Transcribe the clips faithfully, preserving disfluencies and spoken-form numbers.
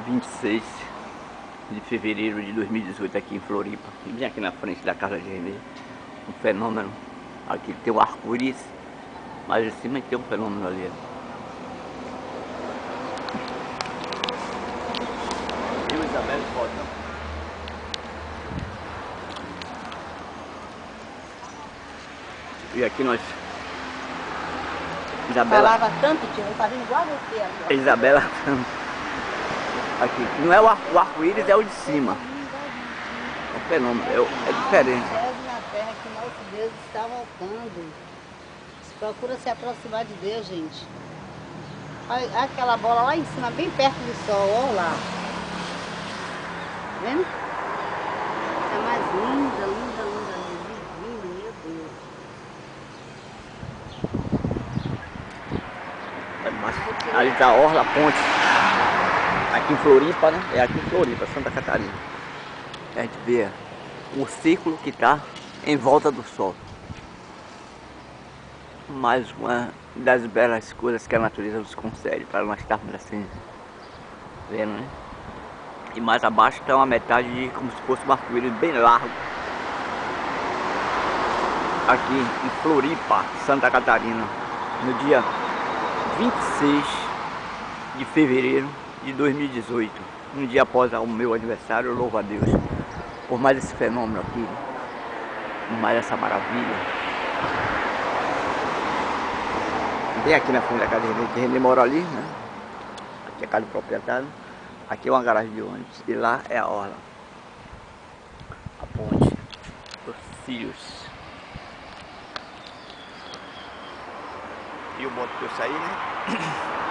vinte e seis de fevereiro de dois mil e dezoito aqui em Floripa. E bem aqui na frente da casa de Renê, um fenômeno. Aqui tem o arco-íris, mas em cima tem um fenômeno ali. Rio Isabel Foda. E aqui nós... Isabela... Falava tanto, tio, eu fazia igual você agora. Isabela... Aqui, não é o arco-íris, é o de cima. É um fenômeno, é, é diferente. Na terra que nosso Deus está voltando. Procura se aproximar de Deus, gente. Olha aquela bola lá em cima, bem perto do sol, olha lá. Tá vendo? É mais linda, linda, linda, linda, linda, meu Deus. Ali está a orla, a ponte. Aqui em Floripa, né? É aqui em Floripa, Santa Catarina. A gente vê o círculo que está em volta do sol. Mais uma das belas coisas que a natureza nos concede para nós estarmos assim, vendo, né? E mais abaixo está uma metade de como se fosse um arco-íris bem largo. Aqui em Floripa, Santa Catarina, no dia vinte e seis de fevereiro de dois mil e dezoito, um dia após o meu aniversário. Eu louvo a Deus por mais esse fenômeno aqui, por mais essa maravilha. Bem aqui na frente da casa de Renê, que Renê mora ali, né? Aqui é a casa do proprietário. Aqui é uma garagem de ônibus e lá é a orla, a ponte dos Cílios. E o modo que eu saí, né?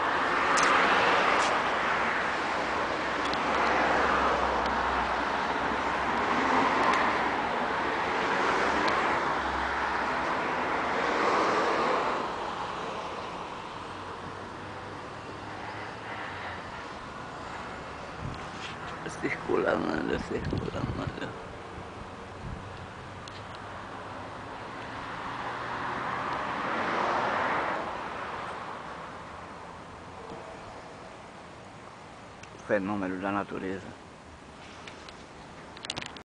Circulando, circulando. Fenômeno da natureza.